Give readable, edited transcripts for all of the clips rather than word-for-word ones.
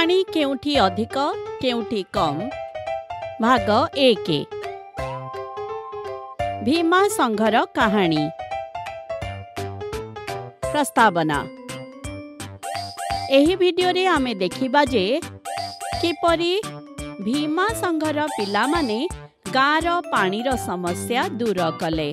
पानी केउठी अधिक केउठी कम भाग 1 भीमा संघर कहानी प्रस्तावना एही वीडियो रे आमे देखिबा जे किपरि भीमा संघर पिला माने गाँर पानीर समस्या दूर कले।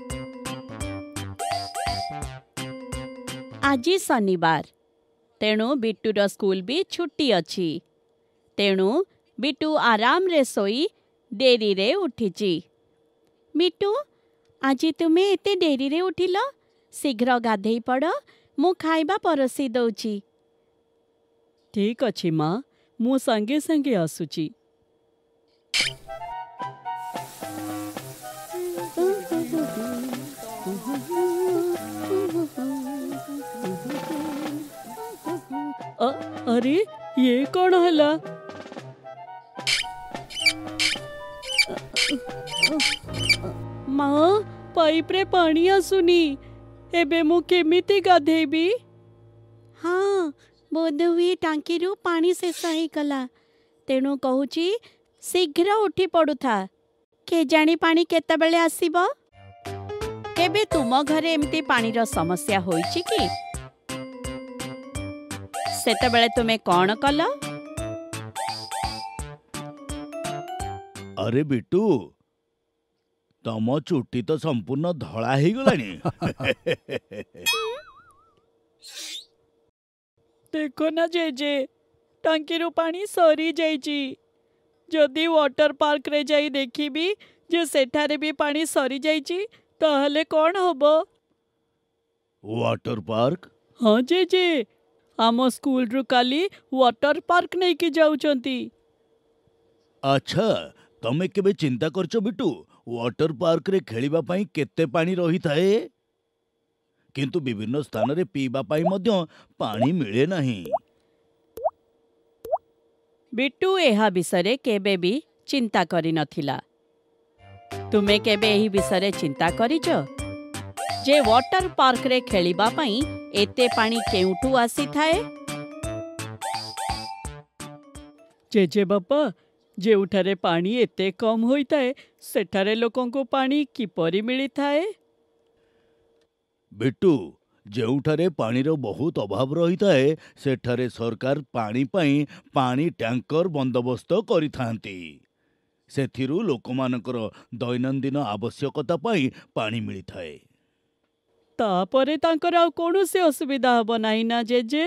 आज शनिवार तेणु बिट्टूर स्कूल भी छुट्टी अच्छी। तेणु बिट्टू आराम रे सोई डेरी रे उठिची। बिट्टू आज तुमे एते डेरी रे उठिल, शीघ्र गाधेई पड़, मु खाइबा परसी दउची। ठीक अछि माँ, मु संगे संगे आसुची। अरे ये कौन हला? माँ पाइप रे पानी आसुनी, एबे मु केमिति गाधेबी? हाँ बोध हुए टांकी रु पानी शेष ही कला, तेणु कहूची शीघ्र उठी पड़ुथा। के जानी पानी केतेबेले आसीबो? केबे तुम घरे एमती पानीर समस्या होईची की? सेतेबेले तुमे कौन कल? अरे बिट्टू, तम चुट्टी तो संपूर्ण धड़ा ही गलानी। देखो ना जेजे, टांकी रु पानी सरी जाईची। जदि वाटर पार्क रे जाई देखिबी जे सेठारे भी पानी सरी जाईची, ताहले कौन हबो? Water park? हाँ जेजे, आम स्कूल रु काली वाटर पार्क नहीं की जाउचंती। अच्छा, तमे केबे चिंता करछो बिट्टू, वाटर पार्क रे खेलिबा पई केते पानी रही थाए, किंतु विभिन्न स्थान रे पीबा पई मध्य पानी मिले नहीं। बिट्टू एहा विषय केबे भी चिंता करी नथिला। तुमे केबे एही विषय चिंता करिजो जे वाटर पार्क रे खेलिबा पई एते पानी केउठू आसी थाए? जेजे बापा, जेउठारे पानी एते कम होई थाए, सेठारे लोकन को पानी किपरि मिली थाए? बिट्टू, जेउठारे पानीर बहुत अभाव रही थाए, सेठारे सरकार पानी पई पानी टैंकर बंदोबस्त करि थांती। सेथिरु लोकमानकर दैनंदिन आवश्यकता पई पानी मिली थाए। तापरे तांकर आउ कोनोसी असुविधा हबो नाही ना जेजे?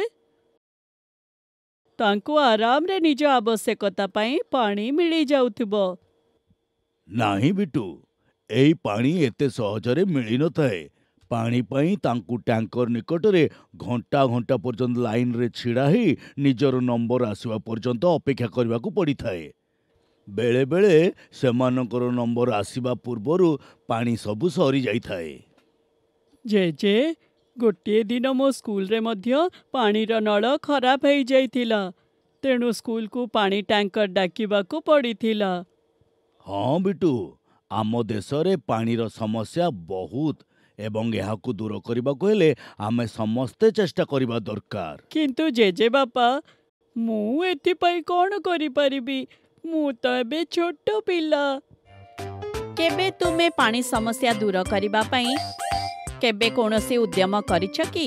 तांको आराम रे निज आवश्यकता पई पानी मिली जाउथिबो। नाही बिट्टू, एई पानी एते सहजरे मिली न थाए। पानी पई तांकु टैंकर निकट रे घंटा घंटा पर्यंत लाइन रे छिड़ा ही निजर नंबर आसवा पर्यंत अपेक्षा करबा को पड़ी थाए। बेले बेले सेमानकर नंबर आसीबा पूर्वरु पानी सबु सरी जाई थाए। जेजे, गोटे दिन मो स्कूल रे मध्य पानीर नल खराब हो जाइथिला, तेणु स्कूल को पानी टैंकर डाकिबा को पड़ीथिला। हाँ बिट्टू, आम देश रे पानीर समस्या बहुत एवं याकु दूर करबा को हेले आमे समस्ते चेष्टा करबा दरकार। किंतु जेजे बापा, मु एथि पई कोन करि परिबी? मु तो एबे छोटो पिला। केबे तुमे पानी समस्या दूर करबा पई केबे कोनोसी उद्यम करिछ की?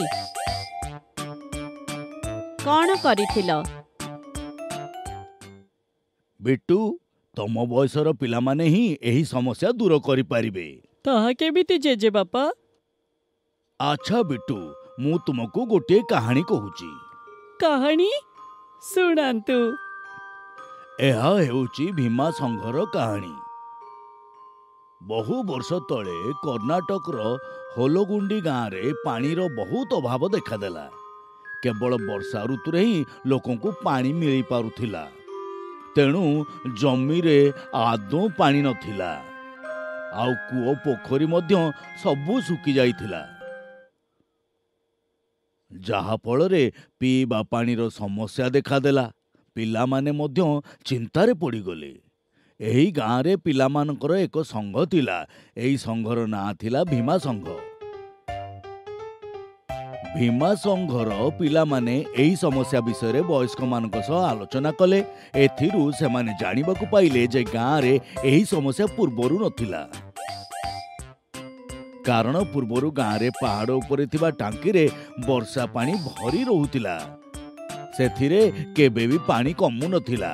कौन करिथिलो? बिट्टू, तम बयसर पिला माने ही एही समस्या दूर करि पारिबे। ताहा केबिति जेजे बापा? अच्छा बिट्टू, मु तुमको गोटे कहानी कहूची। कहानी सुनांतु। एहा हेउची भीमा संघर कहानी। बहु वर्ष तले कर्नाटक रो होलोगुंडी गाँव रे पानीर बहुत अभाव देखादेला। केवल वर्षा ऋतु रे ही लोकों को पानी मिली पारुथिला, तेणु जमी रे आदौ पानी नथिला। आउ कूओ पोखरी मध्य सबु सुकी जाइथिला, जहा फल रे पीबा पानीर समस्या देखादेला। पिला माने मध्य चिंतारे पड़ीगले। एही गाँव रे पिला मानकर एक संघ थिला। एही संघर ना थिला भीमा संघ। भीमा संघर पिलामाने एही समस्या विषय वयस्क मानक सह आलोचना कले। एथिरु सेमाने जानिबाकु पाइले जे गाँ रे एही समस्या पूर्वरु नथिला। कारण पूर्वरु गाँ रे पहाड़ उपरे थिबा टांकी रे वर्षा पानी भरी रहुतिला। सेथिरे केबे भी पानी कमु नथिला।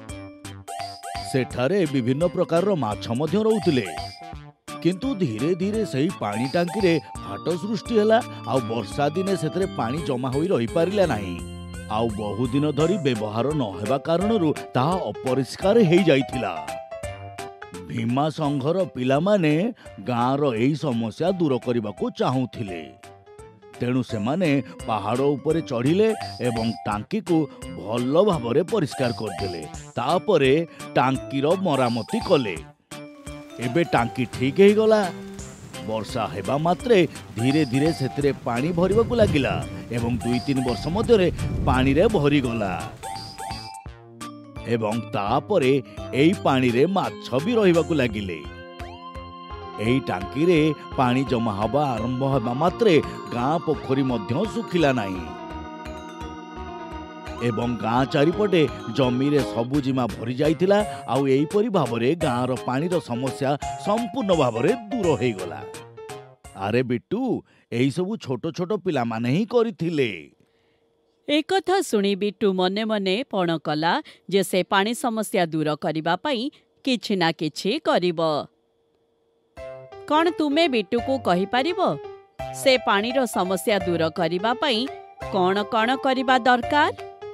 सेठारे विभिन्न प्रकार माछ मध्य रहुतिले। किंतु धीरे धीरे सही पानी टांकी रे फाट सृष्टि हैला। आउ वर्षा दिने सेतरे पानी जमा होई रही पारिला नाही। आउ बहु दिन धरी व्यवहार न हेबा कारणरु ताहा अपरिष्कार हेई जाइथिला। भीमा संघर पिलामाने गाँर एही समस्या दूर करबाकू चाहूथिले। तेणु सेमाने पहाड़ उपरे चढ़िले एवं टांकी को भल भाबरे परिष्कार करदेले। तापरे टांकीर मरामती कले। एबे टांकी ठीक हो गला। वर्षा हेबा मात्रे धीरे धीरे सेतिरे पानी भरिबाकू लागिला एवं 2-3 वर्ष मध्यरे पानी रे भरी गला। एवं तापरे एई पानी रे माछ भी रहिबाकू लागिले। एही टांकी रे पानी जमा हवा आरंभ हेबा मात्रे गाँ पोखरी मध्य सुखिला नाही एवं गाँ चारिपटे जमी रे सबुजिमा भरी जाइतिला। आउ एहीपरि भावरे गाँर पानीर समस्या संपूर्ण भावरे दूर हो गला। अरे बिट्टू, एही सबु छोट छोट पिला माने ही करिथिले। एक कथा सुनी बिट्टू मने मने पण कला जे से पानी समस्या दूर करिबा पई किछि ना किछि करिबो। कौन तुमे बिट्टू को कहि पारिबो से पानीर समस्या दूर करिबा पई कौन कौन करिबा दरकार?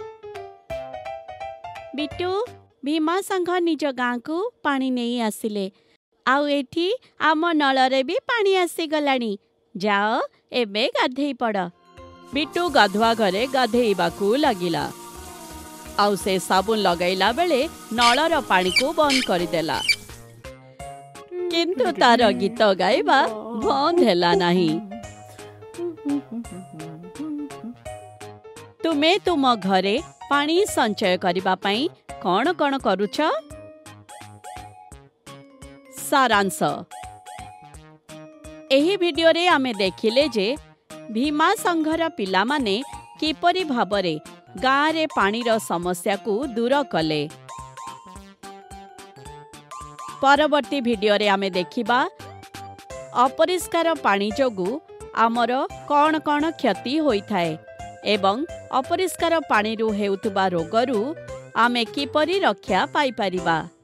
बिट्टू, भीमा संघ निज गाँ को पानी नहीं आसिले। आउ एठी आम नलरे भी पानी आसी गलानी। जाओ एबे गाधेई पड़। बिट्टू गाधुआ घरे गाधेइबाकू लागिला। आउ से साबुन लगैला बेले नलर पानी को बंद करदेला। किंतु तार गीत गाइबा बंद हैला नाही। तुमे तुम घरे पानी संचय करिबा पई कौन कौन करूछ? सारांश एही वीडियो रे आमे देखिले जे भीमा संघर पिला माने किपरि भाबरे गाँ रे पानीर समस्या को दूर कले। परवर्ती वीडियो रे आमे देखिबा अपरिष्कार पानी जोगु आमर कौन कौन क्षति होई थाए एवं अपरिष्कार पानी रु हेउतबा रोगरु आमे किपरि रक्षा पाई परिबा।